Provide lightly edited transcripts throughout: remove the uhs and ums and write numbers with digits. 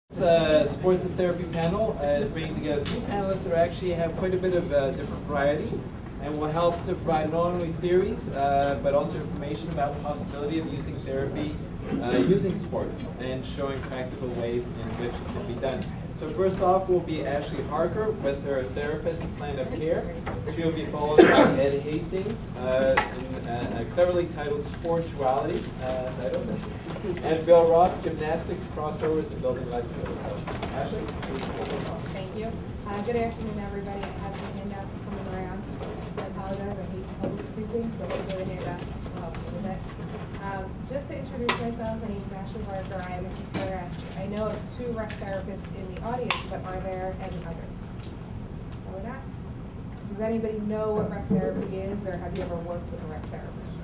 Sports as Therapy panel is bringing together two panelists that actually have quite a bit of different variety and will help to provide not only theories but also information about the possibility of using therapy using sports and showing practical ways in which it can be done. So first off will be Ashley Harker with her therapist plan of care. She'll be followed by Ed Hastings in a cleverly titled Sportuality title. And Bill Roth, Gymnastics, Crossovers, and Building Life Skills. So, Ashley, please. Thank you. Good afternoon, everybody. I have some handouts coming around. I apologize. I hate public speaking, so we'll do the handouts a little bit. Just to introduce myself, my name is Ashley Harker. I am a CTRS. I know of 2 rec therapists in the audience, but are there any others? No, we're not. Does anybody know what rec therapy is, or have you ever worked with a rec therapist?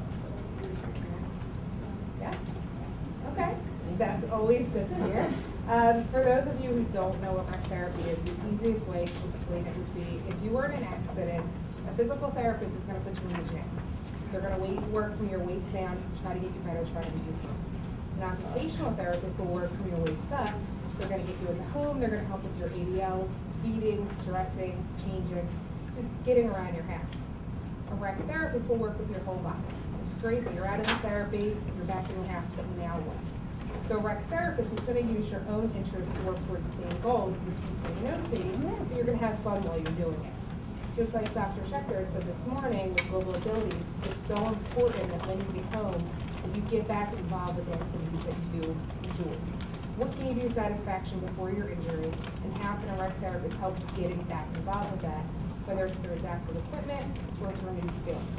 Yes? Okay. That's always good to hear. For those of you who don't know what rec therapy is, the easiest way to explain it would be if you were in an accident, a physical therapist is going to put you in the gym. They're going to work from your waist down, try to get you better, try to get you home. An occupational therapist will work from your waist up. They're going to get you in the home. They're going to help with your ADLs, feeding, dressing, changing, just getting around your house. A rec therapist will work with your whole body. It's great that you're out of the therapy, you're back in your house, but now what? So a rec therapist is going to use your own interests to work towards the same goals as a PT, but you're going to have fun while you're doing it. Just like Dr. Schechter said this morning with Global Abilities, it's so important that when you get home, that you get back involved with activities that you enjoy. What gave you satisfaction before your injury, and how can a rec therapist help you getting back involved with that, whether it's through adaptive equipment or through new skills?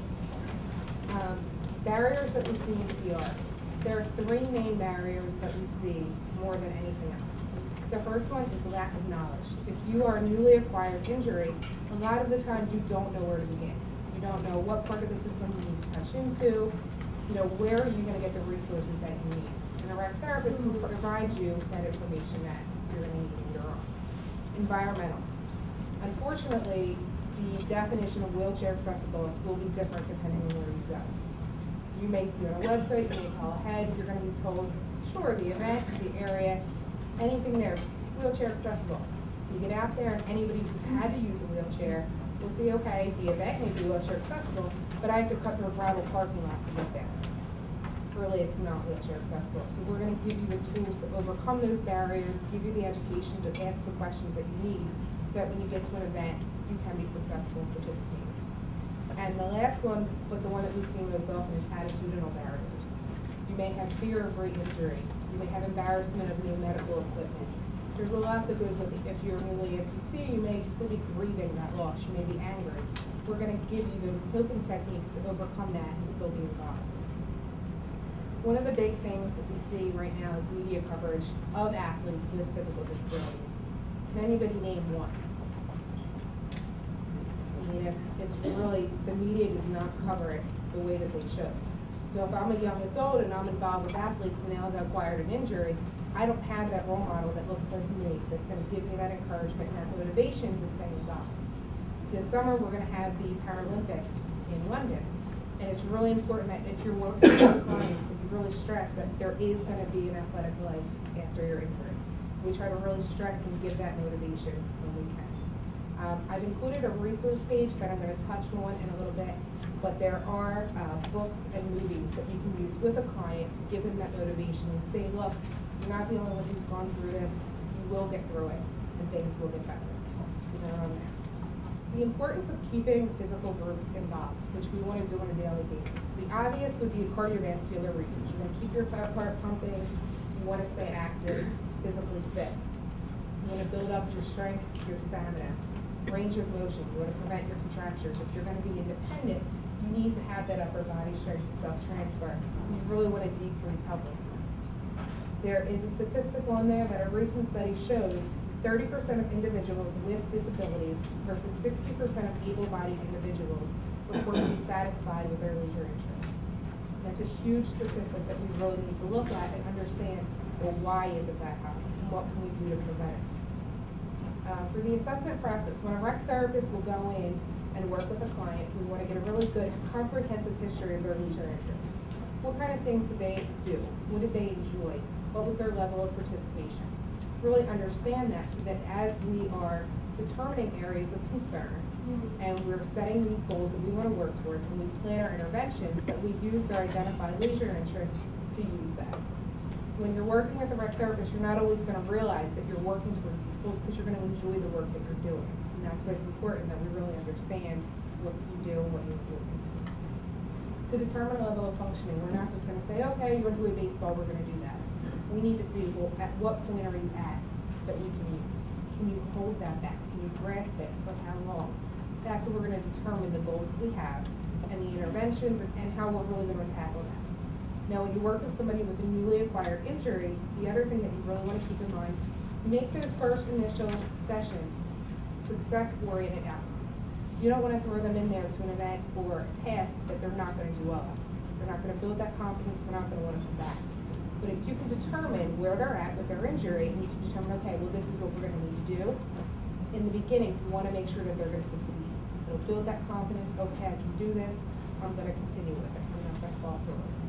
Barriers that we see in CR. There are 3 main barriers that we see more than anything else. The first one is lack of knowledge. If you are a newly acquired injury, a lot of the times you don't know where to begin. You don't know what part of the system you need to touch into. You know, where are you going to get the resources that you need? And a rec therapist will provide you that information that you're going to need later on. Environmental. Unfortunately, the definition of wheelchair accessible will be different depending on where you go. You may see on a website, you may call ahead, you're going to be told, sure, the event, the area, anything there, wheelchair accessible. You get out there and anybody who's had to use a wheelchair will see, okay, the event may be wheelchair accessible, but I have to cut through a gravel parking lot to get there. Really, it's not wheelchair accessible. So we're going to give you the tools to overcome those barriers, give you the education to ask the questions that you need, that when you get to an event, you can be successful in participating. And the last one, but the one that we see most often, is attitudinal barriers. You may have fear of re-injury. You may have embarrassment of new medical equipment. There's a lot that goes with it. If you're newly amputee, you may still be grieving that loss. You may be angry. We're going to give you those coping techniques to overcome that and still be involved. One of the big things that we see right now is media coverage of athletes with physical disabilities. Can anybody name one? I mean, it's really, the media does not cover it the way that they should. So if I'm a young adult and I'm involved with athletes and now I've acquired an injury, I don't have that role model that looks like me, that's going to give me that encouragement and that motivation to stay involved. This summer, we're going to have the Paralympics in London. And it's really important that if you're working with clients, that you really stress that there is going to be an athletic life after your injury. We try to really stress and give that motivation when we can. I've included a resource page that I'm going to touch on in a little bit, but there are books and movies that you can use with a client to give them that motivation and say, look, you're not the only one who's gone through this. You will get through it, and things will get better. So they're on there. The importance of keeping physical groups involved, which we want to do on a daily basis. The obvious would be cardiovascular reasons. You want to keep your heart pumping. You want to stay active, physically fit. You want to build up your strength, your stamina, range of motion. You want to prevent your contractures. If you're going to be independent, you need to have that upper body strength and self-transfer. You really want to decrease helplessness. There is a statistic on there that a recent study shows 30% of individuals with disabilities versus 60% of able-bodied individuals report to be satisfied with their leisure interests. That's a huge statistic that we really need to look at and understand, well, why is it that high, and what can we do to prevent it? For the assessment process, when a rec therapist will go in and work with a client, we want to get a really good comprehensive history of their leisure interests. What kind of things did they do? What did they enjoy? What was their level of participation? Really understand that so that as we are determining areas of concern and we're setting these goals that we want to work towards and we plan our interventions, that we use their identified leisure interests to use that. When you're working with a rec therapist, you're not always going to realize that you're working towards these goals because you're going to enjoy the work that you're doing. And that's why it's important that we really understand what you do and what you're doing. To determine a level of functioning, we're not just going to say, okay, you enjoy baseball, we're going to do that. We need to see, well, at what point are you at that we can use? Can you hold that back? Can you grasp it for how long? That's what we're going to determine the goals that we have and the interventions and how we're really going to tackle that. Now, when you work with somebody with a newly acquired injury, the other thing that you really want to keep in mind, make those first initial sessions success-oriented outcomes. You don't want to throw them in there to an event or a task that they're not going to do well at. They're not going to build that confidence, they're not going to want to come back. But if you can determine where they're at with their injury, and you can determine, okay, well, this is what we're going to need to do, in the beginning, you want to make sure that they're going to succeed. It'll build that confidence, okay, I can do this, I'm going to continue with it, I'm not going to fall through it.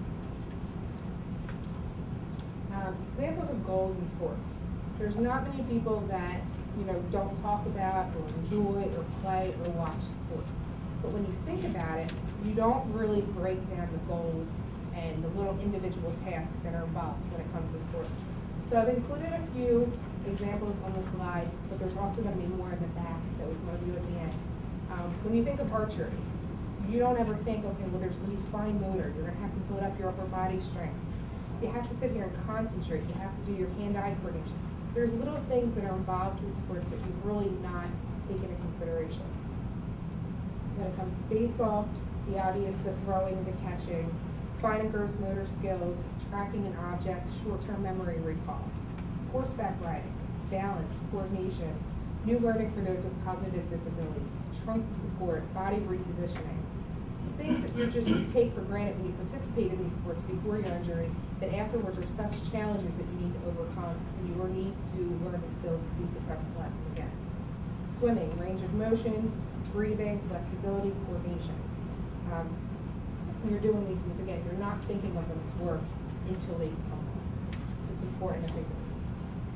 Examples of goals in sports. There's not many people that, don't talk about or enjoy or play or watch sports. But when you think about it, you don't really break down the goals and the little individual tasks that are involved when it comes to sports. So I've included a few examples on the slide, but there's also going to be more in the back that we can review at the end. When you think of archery, you don't ever think, okay, well, there's going to be fine motor. You're going to have to build up your upper body strength. You have to sit here and concentrate. You have to do your hand-eye coordination. There's little things that are involved with sports that you've really not taken into consideration. When it comes to baseball, the obvious, the throwing, the catching, fine and gross motor skills, tracking an object, short-term memory recall, horseback riding, balance, coordination, new learning for those with cognitive disabilities, trunk support, body repositioning. Things that you just take for granted when you participate in these sports before your injury, that afterwards are such challenges that you need to overcome, and you will need to learn the skills to be successful at them again. Swimming, range of motion, breathing, flexibility, coordination. When you're doing these things, again, you're not thinking of them as work until they become work. So it's important to think of these.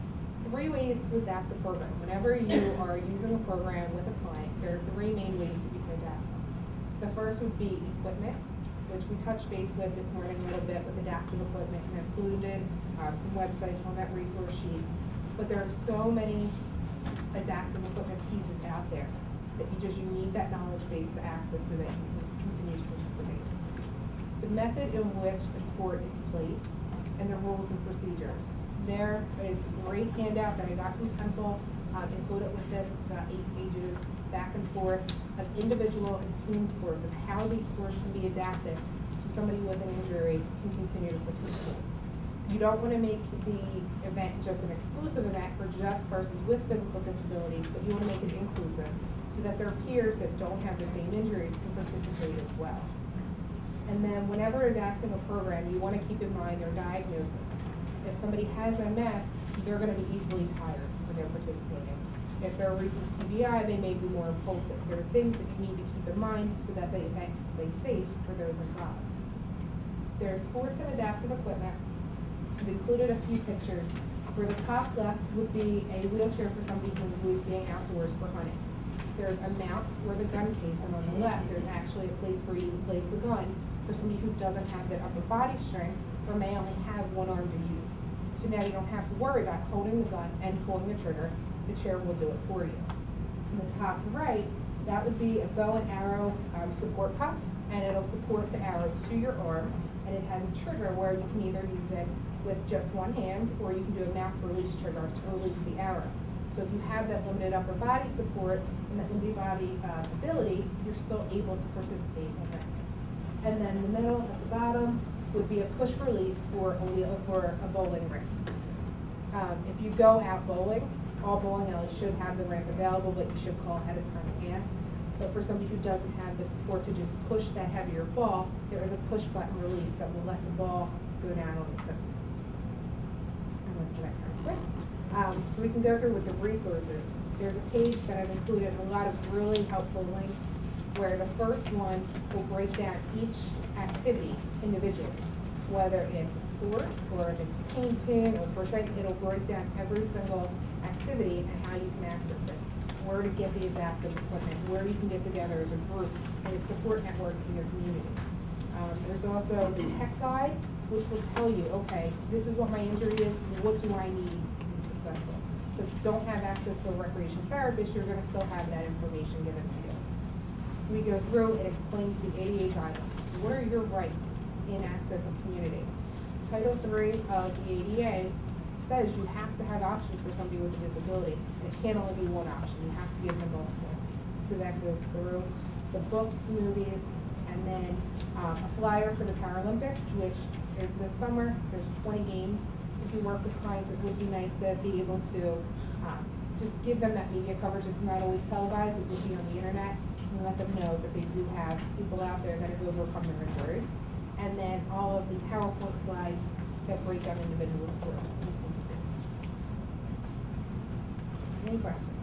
3 ways to adapt a program. Whenever you are using a program with a client, there are 3 main ways that you can adapt them. The first would be equipment, which we touched base with this morning a little bit with adaptive equipment and included some websites on that resource sheet. But there are so many adaptive equipment pieces out there that you need that knowledge base to access so that you can continue to participate. The method in which a sport is played and the rules and procedures. There is a great handout that I got from Temple, included with this. It's about 8 pages back and forth of individual and team sports, of how these sports can be adapted so somebody with an injury can continue to participate. You don't want to make the event just an exclusive event for just persons with physical disabilities, but you want to make it inclusive so that their peers that don't have the same injuries can participate as well. And then whenever adapting a program, you want to keep in mind their diagnosis. If somebody has MS, they're going to be easily tired when they're participating. If they're a recent TBI, they may be more impulsive. There are things that you need to keep in mind so that the event can stay safe for those involved. There's sports and adaptive equipment. I've included a few pictures. Where the top left would be a wheelchair for somebody who is being outdoors for hunting. There's a mount for the gun case, and on the left, there's actually a place where you can place the gun for somebody who doesn't have the upper body strength or may only have one arm to use. So now you don't have to worry about holding the gun and pulling the trigger. The chair will do it for you. In the top right, that would be a bow and arrow support cuff, and it'll support the arrow to your arm, and it has a trigger where you can either use it with just one hand, or you can do a mouth release trigger to release the arrow. So if you have that limited upper body support and that limited body ability, you're still able to participate in that. And then the middle at the bottom would be a push release for a bowling ring. If you go out bowling, all bowling alleys should have the ramp available, but you should call ahead of time and ask. But for somebody who doesn't have the support to just push that heavier ball, there is a push button release that will let the ball go down on its own. So we can go through with the resources. There's a page that I've included a lot of really helpful links where the first one will break down each activity individually. whether it's a sport, or if it's painting, or crocheting, it'll break down every single activity and how you can access it, where to get the adaptive equipment, where you can get together as a group, and a support network in your community. There's also the tech guide, which will tell you, okay, this is what my injury is, what do I need to be successful? So if you don't have access to a recreation therapist, you're gonna still have that information given to you. We go through, it explains the ADA guidelines. What are your rights in access of community? Title III of the ADA says you have to have options for somebody with a disability, and it can't only be one option, you have to give them multiple. So that goes through the books, the movies, and then a flyer for the Paralympics, which is this summer. There's 20 games. If you work with clients, it would be nice to be able to just give them that media coverage. It's not always televised, it would be on the internet, and let them know that they do have people out there that have overcome their injury. And then all of the PowerPoint slides that break down individual sports and team sports. Any questions?